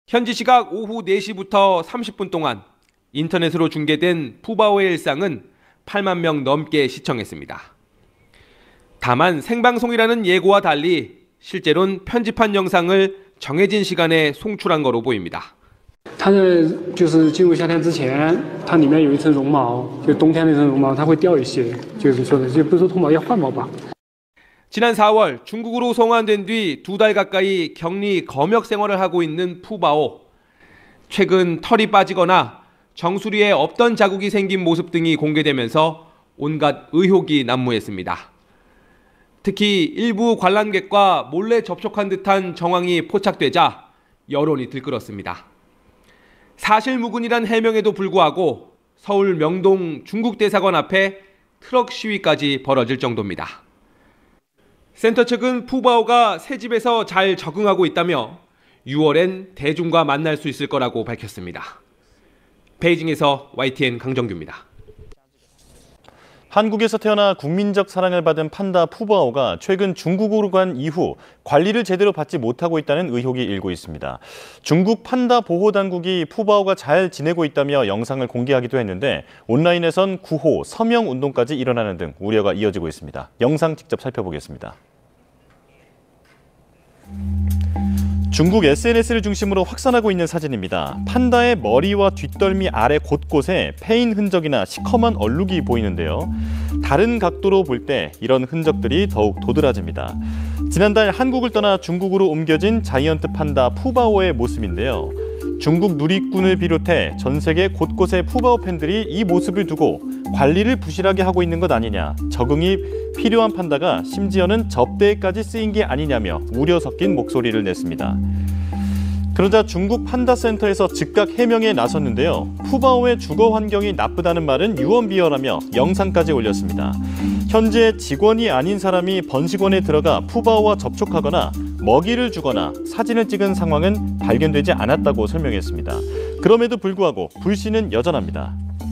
현지 시각 오후 4시부터 30분 동안 인터넷으로 중계된 푸바오의 일상은 8만 명 넘게 시청했습니다. 다만 생방송이라는 예고와 달리 실제로는 편집한 영상을 정해진 시간에 송출한 거로 보입니다. 它就是进入夏天之前，它里面有一层绒毛，就冬天那层绒毛，它会掉一些，就是说的，就不是说脱毛要换毛吧。 지난 4월 중국으로 송환된 뒤 2달 가까이 격리 검역 생활을 하고 있는 푸바오. 최근 털이 빠지거나 정수리에 없던 자국이 생긴 모습 등이 공개되면서 온갖 의혹이 난무했습니다. 특히 일부 관람객과 몰래 접촉한 듯한 정황이 포착되자 여론이 들끓었습니다. 사실무근이란 해명에도 불구하고 서울 명동 중국대사관 앞에 트럭 시위까지 벌어질 정도입니다. 센터 측은 푸바오가 새 집에서 잘 적응하고 있다며 6월엔 대중과 만날 수 있을 거라고 밝혔습니다. 베이징에서 YTN 강정규입니다. 한국에서 태어나 국민적 사랑을 받은 판다 푸바오가 최근 중국으로 간 이후 관리를 제대로 받지 못하고 있다는 의혹이 일고 있습니다. 중국 판다 보호 당국이 푸바오가 잘 지내고 있다며 영상을 공개하기도 했는데 온라인에선 구호, 서명 운동까지 일어나는 등 우려가 이어지고 있습니다. 영상 직접 살펴보겠습니다. 중국 SNS를 중심으로 확산하고 있는 사진입니다. 판다의 머리와 뒷덜미 아래 곳곳에 패인 흔적이나 시커먼 얼룩이 보이는데요. 다른 각도로 볼 때 이런 흔적들이 더욱 도드라집니다. 지난달 한국을 떠나 중국으로 옮겨진 자이언트 판다 푸바오의 모습인데요. 중국 누리꾼을 비롯해 전 세계 곳곳의 푸바오 팬들이 이 모습을 두고 관리를 부실하게 하고 있는 것 아니냐, 적응이 필요한 판다가 심지어는 접대에까지 쓰인 게 아니냐며 우려 섞인 목소리를 냈습니다. 그러자 중국 판다센터에서 즉각 해명에 나섰는데요. 푸바오의 주거 환경이 나쁘다는 말은 유언비어라며 영상까지 올렸습니다. 현재 직원이 아닌 사람이 번식원에 들어가 푸바오와 접촉하거나 먹이를 주거나 사진을 찍은 상황은 발견되지 않았다고 설명했습니다. 그럼에도 불구하고 불신은 여전합니다.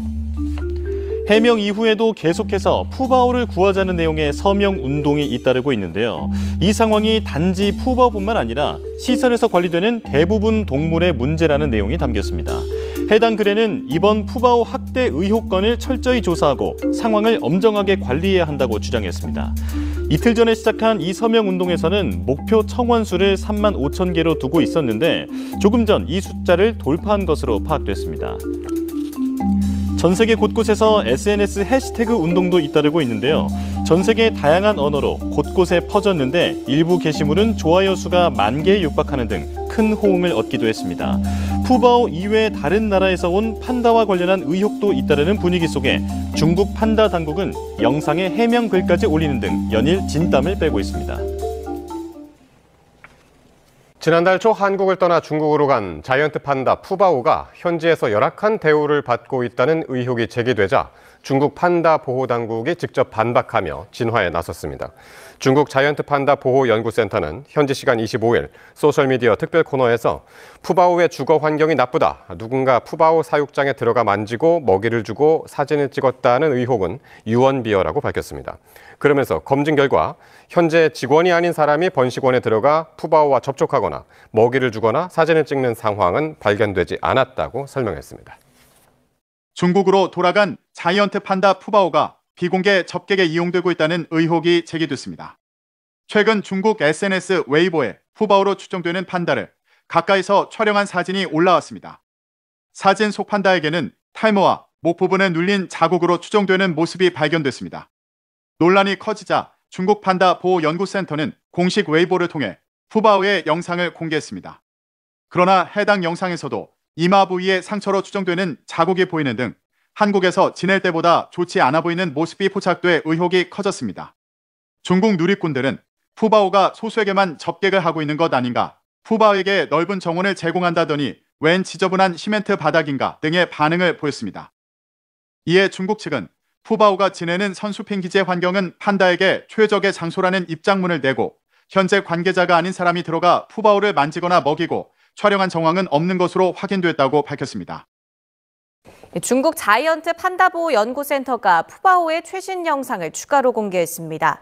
해명 이후에도 계속해서 푸바오를 구하자는 내용의 서명 운동이 잇따르고 있는데요. 이 상황이 단지 푸바오뿐만 아니라 시설에서 관리되는 대부분 동물의 문제라는 내용이 담겼습니다. 해당 글에는 이번 푸바오 학대 의혹 건을 철저히 조사하고 상황을 엄정하게 관리해야 한다고 주장했습니다. 이틀 전에 시작한 이 서명 운동에서는 목표 청원수를 3만 5천 개로 두고 있었는데 조금 전 이 숫자를 돌파한 것으로 파악됐습니다. 전 세계 곳곳에서 SNS 해시태그 운동도 잇따르고 있는데요. 전 세계 다양한 언어로 곳곳에 퍼졌는데 일부 게시물은 좋아요 수가 10,000개에 육박하는 등 큰 호응을 얻기도 했습니다. 푸바오 이외 다른 나라에서 온 판다와 관련한 의혹도 잇따르는 분위기 속에 중국 판다 당국은 영상에 해명 글까지 올리는 등 연일 진땀을 빼고 있습니다. 지난달 초 한국을 떠나 중국으로 간 자이언트 판다 푸바오가 현지에서 열악한 대우를 받고 있다는 의혹이 제기되자 중국 판다 보호 당국이 직접 반박하며 진화에 나섰습니다. 중국 자이언트 판다 보호 연구센터는 현지 시간 25일 소셜미디어 특별 코너에서 푸바오의 주거 환경이 나쁘다, 누군가 푸바오 사육장에 들어가 만지고 먹이를 주고 사진을 찍었다는 의혹은 유언비어라고 밝혔습니다. 그러면서 검증 결과 현재 직원이 아닌 사람이 번식원에 들어가 푸바오와 접촉하거나 먹이를 주거나 사진을 찍는 상황은 발견되지 않았다고 설명했습니다. 중국으로 돌아간 자이언트 판다 푸바오가 비공개 접객에 이용되고 있다는 의혹이 제기됐습니다. 최근 중국 SNS 웨이보에 푸바오로 추정되는 판다를 가까이서 촬영한 사진이 올라왔습니다. 사진 속 판다에게는 탈모와 목 부분에 눌린 자국으로 추정되는 모습이 발견됐습니다. 논란이 커지자 중국 판다 보호 연구센터는 공식 웨이보를 통해 푸바오의 영상을 공개했습니다. 그러나 해당 영상에서도 이마 부위에 상처로 추정되는 자국이 보이는 등 한국에서 지낼 때보다 좋지 않아 보이는 모습이 포착돼 의혹이 커졌습니다. 중국 누리꾼들은 푸바오가 소수에게만 접객을 하고 있는 것 아닌가, 푸바오에게 넓은 정원을 제공한다더니 웬 지저분한 시멘트 바닥인가 등의 반응을 보였습니다. 이에 중국 측은 푸바오가 지내는 선수핑 기재 환경은 판다에게 최적의 장소라는 입장문을 내고 현재 관계자가 아닌 사람이 들어가 푸바오를 만지거나 먹이고 촬영한 정황은 없는 것으로 확인됐다고 밝혔습니다. 중국 자이언트 판다보호 연구센터가 푸바오의 최신 영상을 추가로 공개했습니다.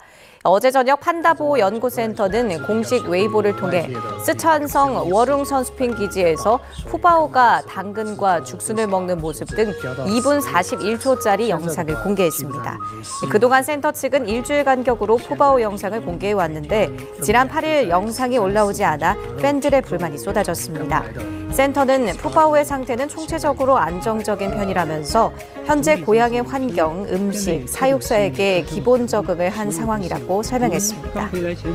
어제 저녁 판다보호 연구센터는 공식 웨이보를 통해 쓰촨성 워룽 선수핑 기지에서 푸바오가 당근과 죽순을 먹는 모습 등 2분 41초짜리 영상을 공개했습니다. 그동안 센터 측은 일주일 간격으로 푸바오 영상을 공개해왔는데 지난 8일 영상이 올라오지 않아 팬들의 불만이 쏟아졌습니다. 센터는 푸바오의 상태는 총체적으로 안정적인 편이라면서 현재 고향의 환경, 음식, 사육사에게 기본 적응을 한 상황이라고 설명했습니다.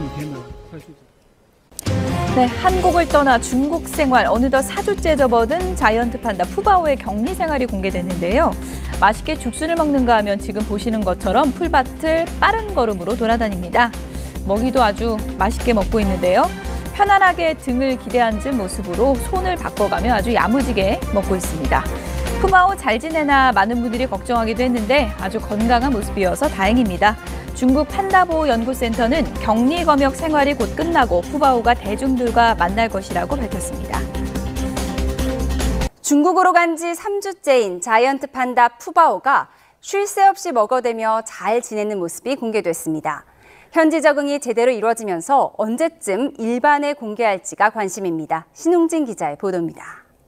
네, 한국을 떠나 중국 생활, 어느덧 4주째 접어든 자이언트 판다 푸바오의 격리 생활이 공개됐는데요. 맛있게 죽순을 먹는가 하면 지금 보시는 것처럼 풀밭을 빠른 걸음으로 돌아다닙니다. 먹이도 아주 맛있게 먹고 있는데요. 편안하게 등을 기대앉은 모습으로 손을 바꿔가며 아주 야무지게 먹고 있습니다. 푸바오 잘 지내나 많은 분들이 걱정하기도 했는데 아주 건강한 모습이어서 다행입니다. 중국 판다보호 연구센터는 격리 검역 생활이 곧 끝나고 푸바오가 대중들과 만날 것이라고 밝혔습니다. 중국으로 간 지 3주째인 자이언트 판다 푸바오가 쉴 새 없이 먹어대며 잘 지내는 모습이 공개됐습니다. 현지 적응이 제대로 이루어지면서 언제쯤 일반에 공개할지가 관심입니다. 신웅진 기자의 보도입니다.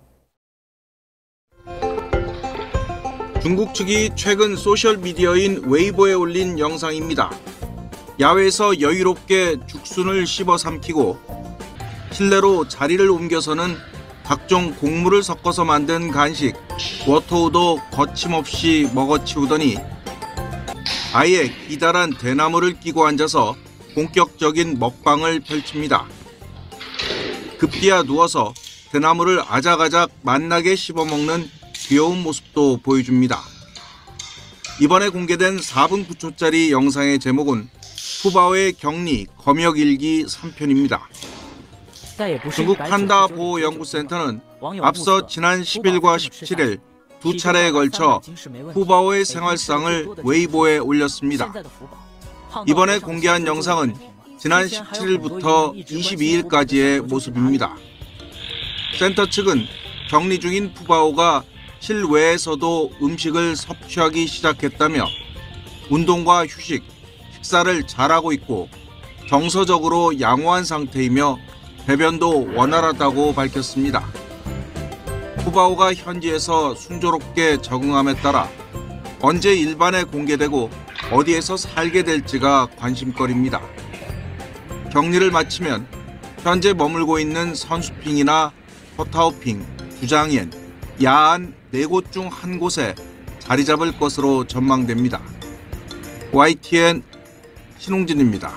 중국 측이 최근 소셜미디어인 웨이보에 올린 영상입니다. 야외에서 여유롭게 죽순을 씹어 삼키고 실내로 자리를 옮겨서는 각종 곡물을 섞어서 만든 간식, 워터우도 거침없이 먹어치우더니 아예 기다란 대나무를 끼고 앉아서 본격적인 먹방을 펼칩니다. 급기야 누워서 대나무를 아작아작 맛나게 씹어먹는 귀여운 모습도 보여줍니다. 이번에 공개된 4분 9초짜리 영상의 제목은 푸바오의 격리 검역일기 3편입니다. 중국 판다 보호 연구센터는 앞서 지난 10일과 17일 두 차례에 걸쳐 푸바오의 생활상을 웨이보에 올렸습니다. 이번에 공개한 영상은 지난 17일부터 22일까지의 모습입니다. 센터 측은 격리 중인 푸바오가 실외에서도 음식을 섭취하기 시작했다며 운동과 휴식, 식사를 잘하고 있고 정서적으로 양호한 상태이며 배변도 원활하다고 밝혔습니다. 푸바오가 현지에서 순조롭게 적응함에 따라 언제 일반에 공개되고 어디에서 살게 될지가 관심거리입니다. 격리를 마치면 현재 머물고 있는 선수핑이나 허타오핑, 주장옌, 야안 4곳 중 한 곳에 자리 잡을 것으로 전망됩니다. YTN 신웅진입니다.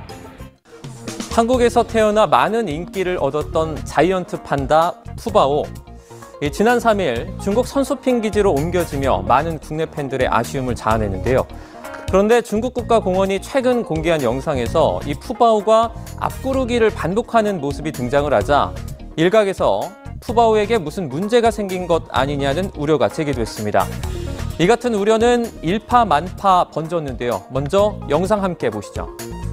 한국에서 태어나 많은 인기를 얻었던 자이언트 판다 푸바오. 지난 3일 중국 선수핑 기지로 옮겨지며 많은 국내 팬들의 아쉬움을 자아내는데요. 그런데 중국 국가공원이 최근 공개한 영상에서 이 푸바오가 앞구르기를 반복하는 모습이 등장을 하자 일각에서 푸바오에게 무슨 문제가 생긴 것 아니냐는 우려가 제기됐습니다. 이 같은 우려는 일파만파 번졌는데요. 먼저 영상 함께 보시죠.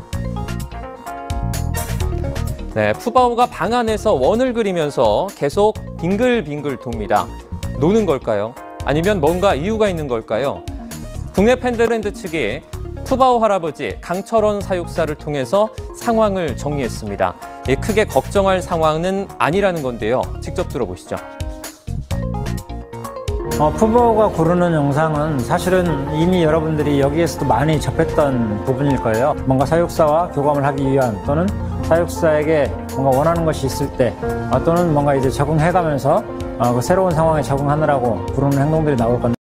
네, 푸바오가 방 안에서 원을 그리면서 계속 빙글빙글 돕니다. 노는 걸까요? 아니면 뭔가 이유가 있는 걸까요? 국내 팬들랜드 측이 푸바오 할아버지 강철원 사육사를 통해서 상황을 정리했습니다. 크게 걱정할 상황은 아니라는 건데요. 직접 들어보시죠. 푸바오가 구르는 영상은 사실은 이미 여러분들이 여기에서도 많이 접했던 부분일 거예요. 뭔가 사육사와 교감을 하기 위한 또는 사육사에게 뭔가 원하는 것이 있을 때 또는 뭔가 이제 적응해가면서 그 새로운 상황에 적응하느라고 부르는 행동들이 나올 건데